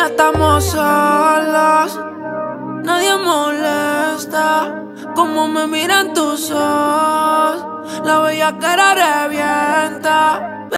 estamos solos, nadie molesta. Como me miran tus ojos, la bellaquera revienta.